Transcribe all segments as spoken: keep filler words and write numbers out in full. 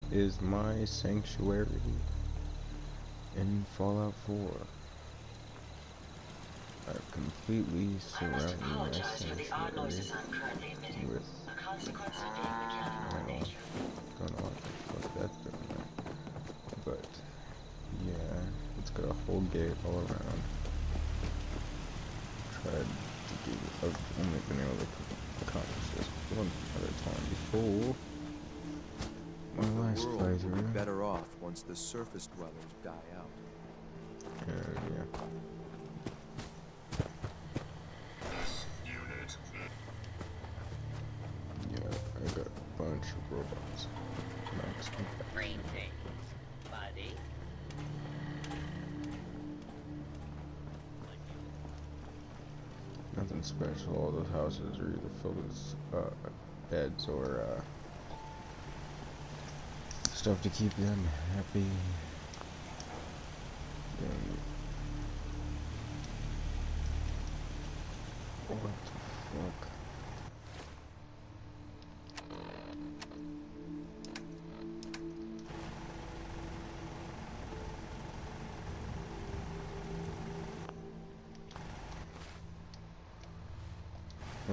is my sanctuary in Fallout four. I've completely surrounded my sanctuary with, I don't know, don't know what the fuck that's doing there. But, yeah, it's got a whole gate all around. Tried to do, I've only been able to accomplish this one other time before. My last The world will be playthrough. better off once the surface dwellers die out. And yeah. Yeah, I got a bunch of robots. Max Greetings, buddy. Nothing special. All those houses are either filled with uh, beds or uh, stuff to keep them happy. And what the fuck? Huh.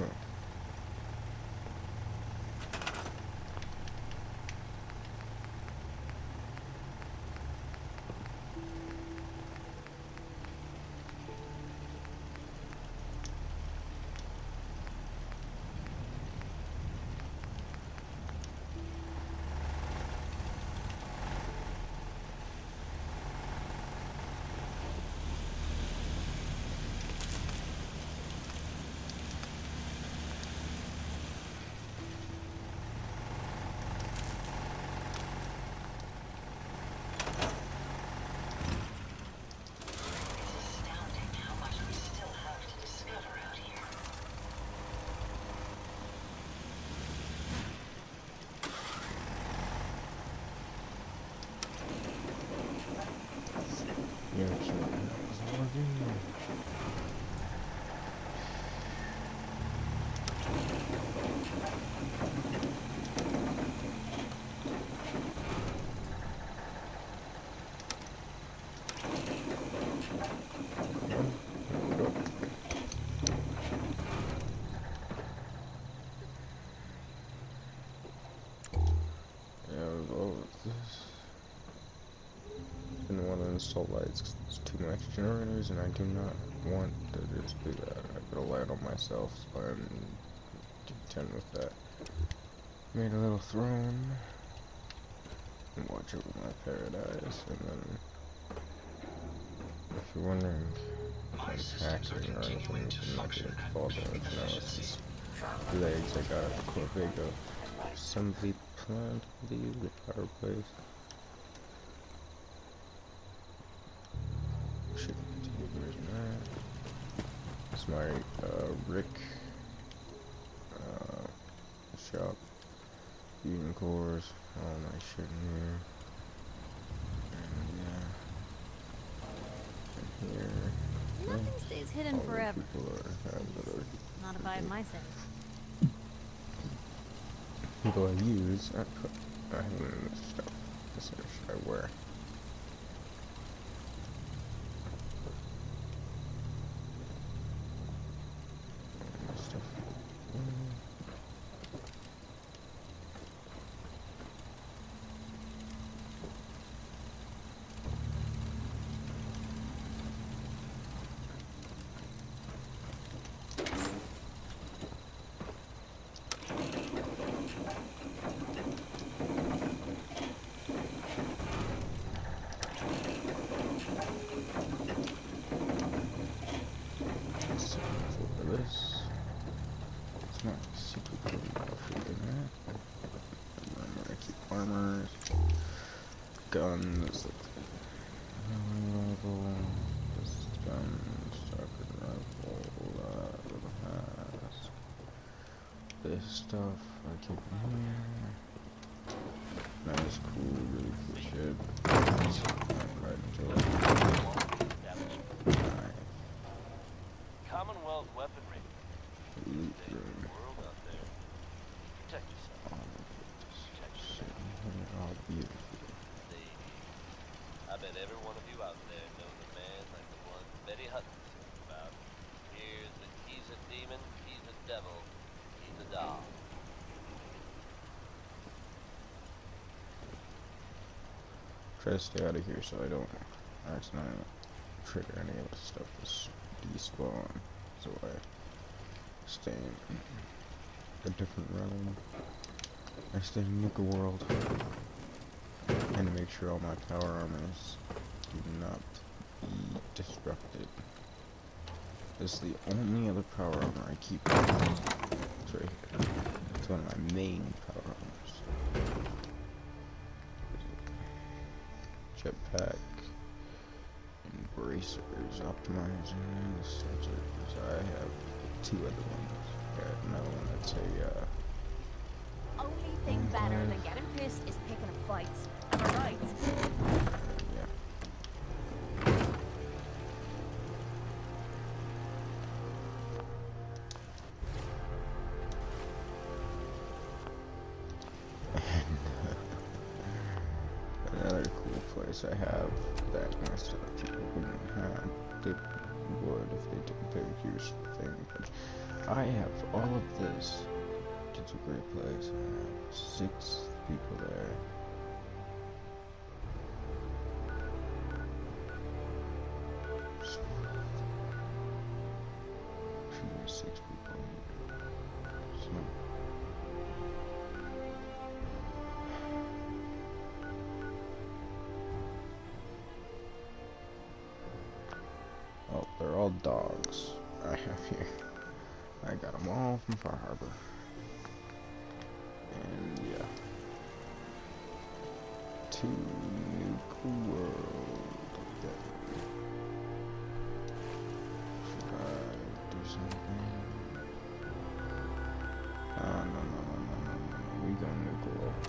Yeah, sure. Yeah, as well as this. Didn't want to install lights because it's too much generators, and I do not want to just do that. I put a light on myself, so I'm content with that. Made a little throne and watch over my paradise, and then if you're wondering if I'm hacking or anything, I'm not getting fall damage now. It's just legs. I got a Corvega assembly plant, these the fireplace. Should continue doing that. It's my uh, Rick uh, shop. Eating cores, all my shit in here. And yeah. And here. Nothing Well, stays hidden all the forever. people are, have that are Not if I have my say. people I use. I put I have them in this stuff. This should I wear. Stuff. This. It's not secret code outfit in there. Remember, I keep armors, guns, rifle, this gun, shotgun rifle, uh, little mask. This stuff I keep in here. Nice, cool, really cool shit. I'm right into it. Alright. Commonwealth weaponry. Loot There's room. a world out there. Protect yourself. All of it. Just sitting here all beautiful. bet every one of you out there knows a man like the one Betty Hutton sings about. Hears that he's a demon, he's a devil, he's a doll. Try to stay out of here so I don't accidentally trigger any of the stuff that's despawn. So I stay in a different realm. I stay in Nuka World. And to make sure all my power armors do not be disrupted. This is the only other power armor I keep. It's right here. It's one of my main power armors. Jetpack, embracers, optimizing, sensors. I have two other ones. Got another one that's a, uh... Only thing better than getting pissed is picking a fight. Am I right? yeah. Another cool place I have that most other people wouldn't have. They would if they didn't do a huge thing, but I have all of this. It's a great place. I have six people there. Should be six people here. So. Oh, they're all dogs I have here. I got them all from Far Harbor. And yeah. To Nuka World. Then. Should I do something? Ah, no, no, no, no, no, no, no. We go Nuka World.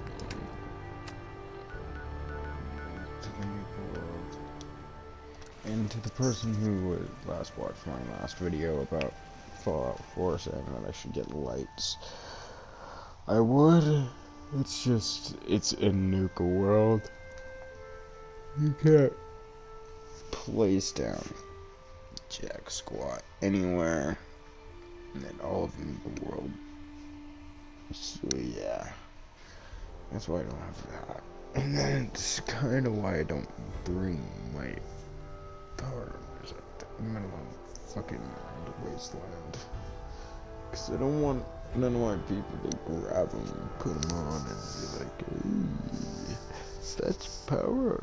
To the Nuka World. And to the person who would last watch my last video about Fallout four saying that I should get lights, I would. It's just, it's in Nuka World. You can't place down jack squat anywhere in all of Nuka World. So yeah, that's why I don't have that. And that's kind of why I don't bring my power armors up to the middle of fucking the wasteland. Cause I don't want none of my people to grab them and put them on and be like, hey, that's power.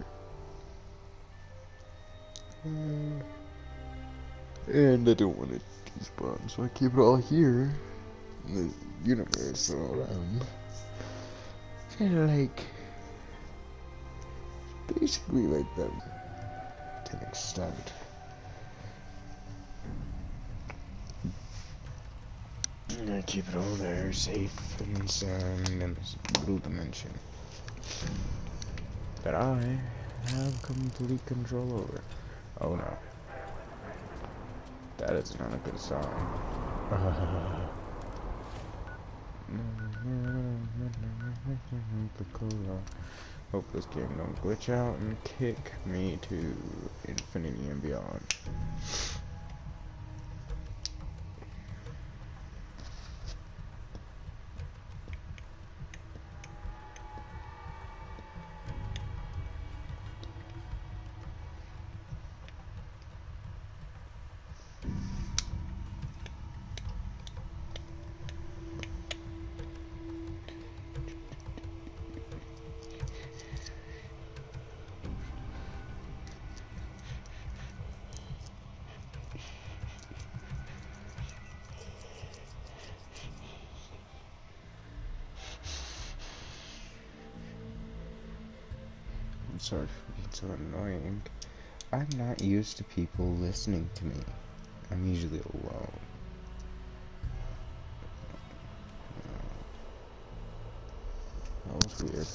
Uh, and I don't want it to despawn, so I keep it all here in the universe all around. Kinda like, basically like them to an extent. And I keep it all there, safe and sound in this little dimension that I have complete control over. Oh no. That is not a good sign. Hope this game don't glitch out and kick me to infinity and beyond. I'm sorry for being so annoying. I'm not used to people listening to me. I'm usually alone. That was weird.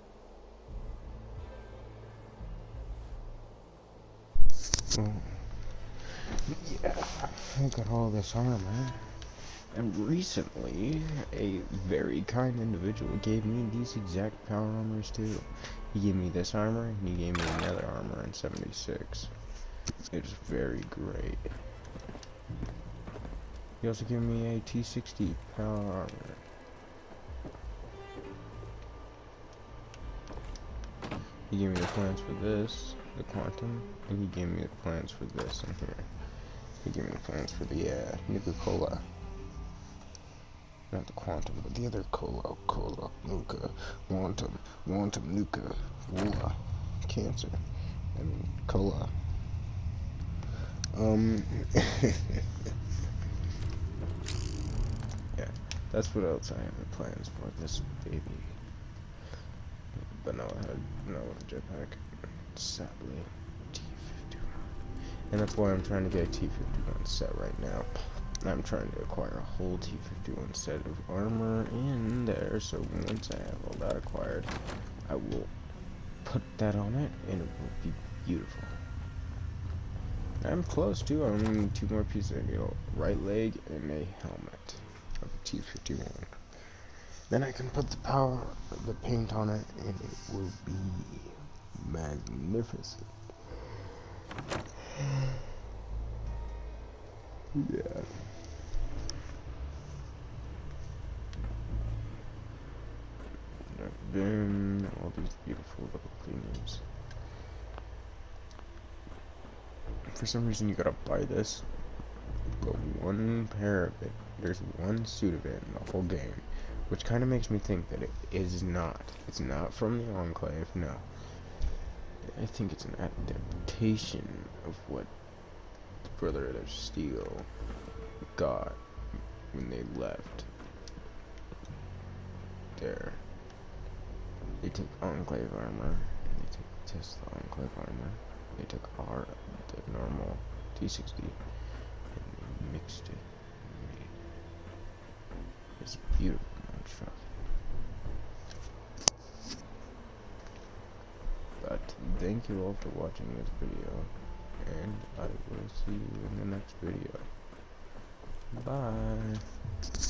Oh. Yeah, I got all this armor. And recently, a very kind individual gave me these exact power armors too. He gave me this armor, and he gave me another armor in seventy-six. It's very great. He also gave me a T sixty power armor. He gave me the plans for this, the quantum, and he gave me the plans for this in here. He gave me the plans for the uh, Nuka-Cola. Not the quantum, but the other cola, cola, nuka, quantum, quantum, nuka, cola, cancer, I mean, cola. Um, yeah, that's what else I have in plans for this baby. But no, I had no jetpack, sadly, T fifty-one. And that's why I'm trying to get a T fifty-one set right now. I'm trying to acquire a whole T fifty-one set of armor in there, so once I have all that acquired, I will put that on it, and it will be beautiful. I'm close too. I only need two more pieces. I need a right leg and a helmet of a T fifty-one. Then I can put the power, the paint on it, and it will be magnificent. Yeah. I've been all these beautiful little cleaners. For some reason, you gotta buy this, but one pair of it. There's one suit of it in the whole game, which kind of makes me think that it is not. It's not from the Enclave. No, I think it's an adaptation of what the Brotherhood of Steel got when they left. There. They took Enclave armor, and they took Tesla Enclave armor. They took our, the normal T sixty, and they mixed it and made this beautiful monstrosity. But thank you all for watching this video, and I will see you in the next video. Bye.